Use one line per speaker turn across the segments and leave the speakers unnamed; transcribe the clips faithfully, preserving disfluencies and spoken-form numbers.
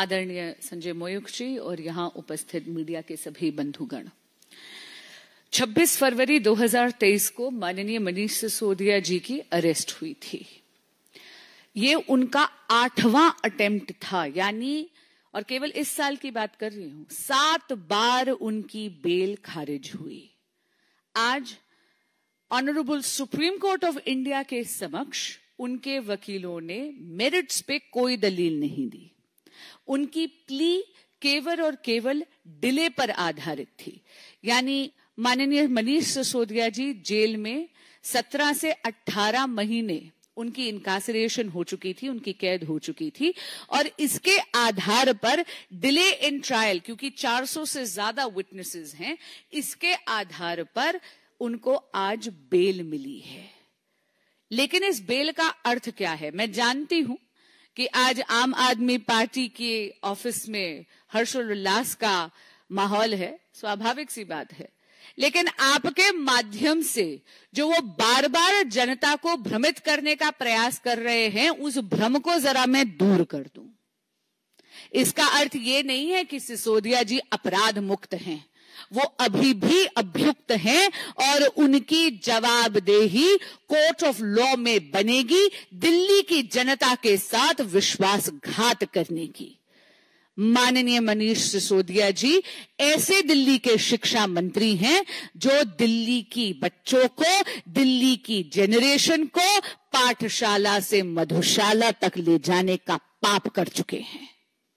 आदरणीय संजय मयूख जी और यहाँ उपस्थित मीडिया के सभी बंधुगण, छब्बीस फरवरी दो हज़ार तेईस को माननीय मनीष सिसोदिया जी की अरेस्ट हुई थी। ये उनका आठवां अटेम्प्ट था, यानी, और केवल इस साल की बात कर रही हूं, सात बार उनकी बेल खारिज हुई। आज honourable Supreme Court of India के समक्ष उनके वकीलों ने मेरिट्स पे कोई दलील नहीं दी। उनकी प्ली केवल और केवल डिले पर आधारित थी, यानी माननीय मनीष सिसोदिया जी जेल में सत्रह से अठारह महीने उनकी इनकासरेशन हो चुकी थी, उनकी कैद हो चुकी थी, और इसके आधार पर डिले इन ट्रायल, क्योंकि चार सौ से ज्यादा विटनेसेस हैं, इसके आधार पर उनको आज बेल मिली है। लेकिन इस बेल का अर्थ क्या है? मैं जानती हूं कि आज आम आदमी पार्टी के ऑफिस में हर्षोल्लास का माहौल है, स्वाभाविक सी बात है, लेकिन आपके माध्यम से जो वो बार बार जनता को भ्रमित करने का प्रयास कर रहे हैं, उस भ्रम को जरा मैं दूर कर दूं। इसका अर्थ ये नहीं है कि सिसोदिया जी अपराध मुक्त हैं, वो अभी भी अभियुक्त हैं और उनकी जवाबदेही कोर्ट ऑफ लॉ में बनेगी दिल्ली की जनता के साथ विश्वासघात करने की। माननीय मनीष सिसोदिया जी ऐसे दिल्ली के शिक्षा मंत्री हैं जो दिल्ली की बच्चों को, दिल्ली की जेनरेशन को पाठशाला से मधुशाला तक ले जाने का पाप कर चुके हैं।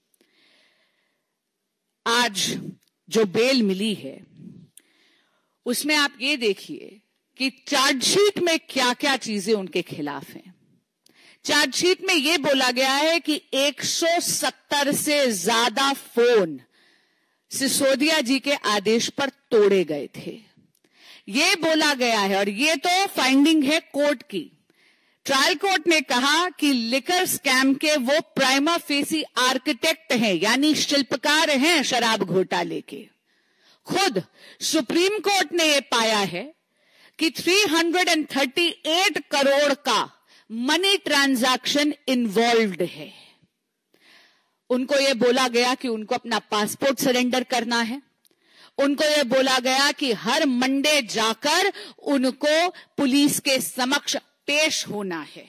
आज जो बेल मिली है उसमें आप ये देखिए कि चार्जशीट में क्या क्या चीजें उनके खिलाफ हैं। चार्जशीट में यह बोला गया है कि एक सौ सत्तर से ज्यादा फोन सिसोदिया जी के आदेश पर तोड़े गए थे, यह बोला गया है, और यह तो फाइंडिंग है कोर्ट की। ट्रायल कोर्ट ने कहा कि लिकर स्कैम के वो प्राइमा फेसी आर्किटेक्ट हैं, यानी शिल्पकार हैं शराब घोटाले के। खुद सुप्रीम कोर्ट ने यह पाया है कि तीन सौ अड़तीस करोड़ का मनी ट्रांजैक्शन इन्वॉल्व्ड है। उनको यह बोला गया कि उनको अपना पासपोर्ट सरेंडर करना है। उनको यह बोला गया कि हर मंडे जाकर उनको पुलिस के समक्ष पेश होना है।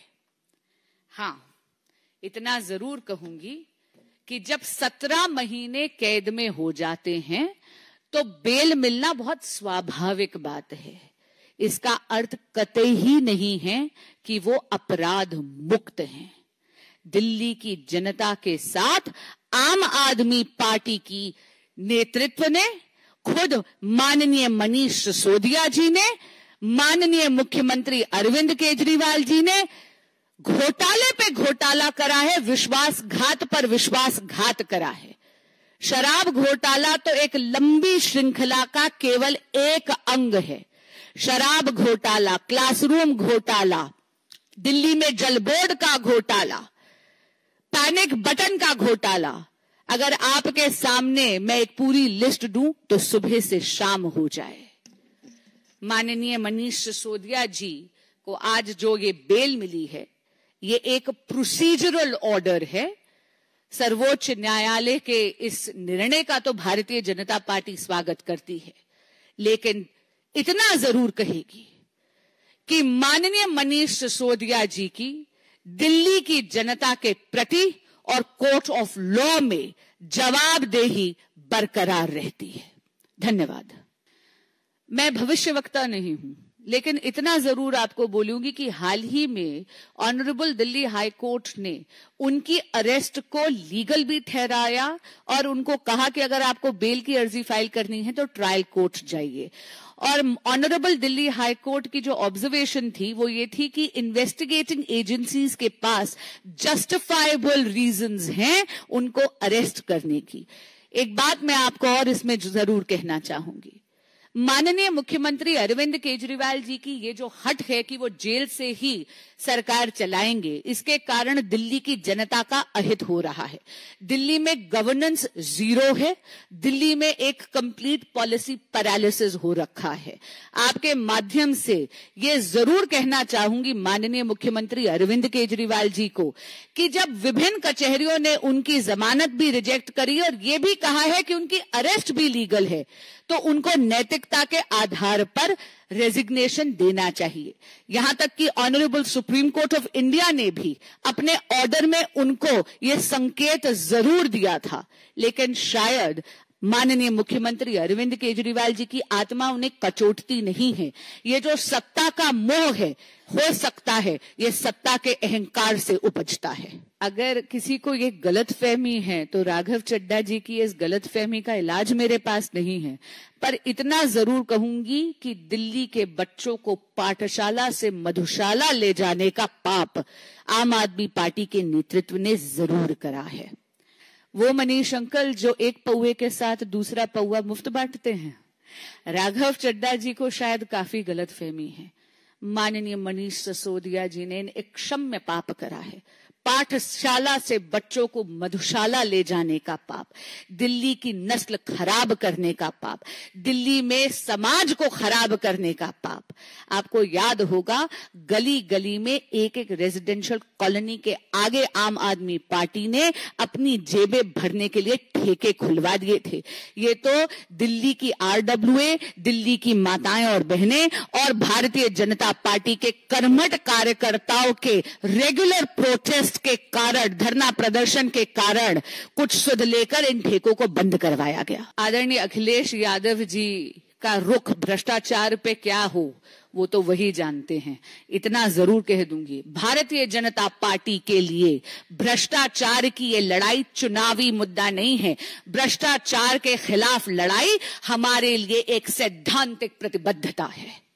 हां, इतना जरूर कहूंगी कि जब सत्रह महीने कैद में हो जाते हैं तो बेल मिलना बहुत स्वाभाविक बात है। इसका अर्थ कतई ही नहीं है कि वो अपराध मुक्त हैं। दिल्ली की जनता के साथ आम आदमी पार्टी की नेतृत्व ने, खुद माननीय मनीष सिसोदिया जी ने, माननीय मुख्यमंत्री अरविंद केजरीवाल जी ने घोटाले पे घोटाला करा है, विश्वासघात पर विश्वासघात करा है। शराब घोटाला तो एक लंबी श्रृंखला का केवल एक अंग है। शराब घोटाला, क्लासरूम घोटाला, दिल्ली में जल बोर्ड का घोटाला, पैनिक बटन का घोटाला, अगर आपके सामने मैं एक पूरी लिस्ट दूं तो सुबह से शाम हो जाए। माननीय मनीष सिसोदिया जी को आज जो ये बेल मिली है, ये एक प्रोसीजरल ऑर्डर है। सर्वोच्च न्यायालय के इस निर्णय का तो भारतीय जनता पार्टी स्वागत करती है, लेकिन इतना जरूर कहेगी कि माननीय मनीष सिसोदिया जी की दिल्ली की जनता के प्रति और कोर्ट ऑफ लॉ में जवाबदेही बरकरार रहती है। धन्यवाद। मैं भविष्यवक्ता नहीं हूं, लेकिन इतना जरूर आपको बोलूंगी कि हाल ही में ऑनरेबल दिल्ली हाई कोर्ट ने उनकी अरेस्ट को लीगल भी ठहराया और उनको कहा कि अगर आपको बेल की अर्जी फाइल करनी है तो ट्रायल कोर्ट जाइए। और ऑनरेबल दिल्ली हाई कोर्ट की जो ऑब्जर्वेशन थी वो ये थी कि इन्वेस्टिगेटिंग एजेंसीज के पास जस्टिफाइबल रीजंस हैं उनको अरेस्ट करने की। एक बात मैं आपको और इसमें जरूर कहना चाहूंगी, माननीय मुख्यमंत्री अरविंद केजरीवाल जी की ये जो हट है कि वो जेल से ही सरकार चलाएंगे, इसके कारण दिल्ली की जनता का अहित हो रहा है। दिल्ली में गवर्नेंस जीरो है, दिल्ली में एक कंप्लीट पॉलिसी पैरालिसिस हो रखा है। आपके माध्यम से ये जरूर कहना चाहूंगी माननीय मुख्यमंत्री अरविंद केजरीवाल जी को कि जब विभिन्न कचहरियों ने उनकी जमानत भी रिजेक्ट करी और ये भी कहा है कि उनकी अरेस्ट भी लीगल है, तो उनको नैतिकता के आधार पर रेजिग्नेशन देना चाहिए। यहां तक कि honourable Supreme Court of India ने भी अपने ऑर्डर में उनको यह संकेत जरूर दिया था, लेकिन शायद माननीय मुख्यमंत्री अरविंद केजरीवाल जी की आत्मा उन्हें कचोटती नहीं है। ये जो सत्ता का मोह है, हो सकता है ये सत्ता के अहंकार से उपजता है। अगर किसी को ये गलतफहमी है तो राघव चड्ढा जी की इस गलतफहमी का इलाज मेरे पास नहीं है, पर इतना जरूर कहूंगी कि दिल्ली के बच्चों को पाठशाला से मधुशाला ले जाने का पाप आम आदमी पार्टी के नेतृत्व ने जरूर करा है। वो मनीष अंकल जो एक पौवे के साथ दूसरा पौवा मुफ्त बांटते हैं, राघव चड्ढा जी को शायद काफी गलतफहमी है। माननीय मनीष सिसोदिया जी ने एक क्षम्य पाप करा है, पाठशाला से बच्चों को मधुशाला ले जाने का पाप, दिल्ली की नस्ल खराब करने का पाप, दिल्ली में समाज को खराब करने का पाप। आपको याद होगा गली गली में एक एक रेजिडेंशियल कॉलोनी के आगे आम आदमी पार्टी ने अपनी जेबें भरने के लिए ठेके खुलवा दिए थे। ये तो दिल्ली की आरडब्ल्यूए, दिल्ली की माताएं और बहनें और भारतीय जनता पार्टी के कर्मठ कार्यकर्ताओं के रेगुलर प्रोटेस्ट के कारण, धरना प्रदर्शन के कारण कुछ सुध लेकर इन ठेकों को बंद करवाया गया। आदरणीय अखिलेश यादव जी का रुख भ्रष्टाचार पे क्या हो वो तो वही जानते हैं। इतना जरूर कह दूंगी, भारतीय जनता पार्टी के लिए भ्रष्टाचार की ये लड़ाई चुनावी मुद्दा नहीं है। भ्रष्टाचार के खिलाफ लड़ाई हमारे लिए एक सैद्धांतिक प्रतिबद्धता है।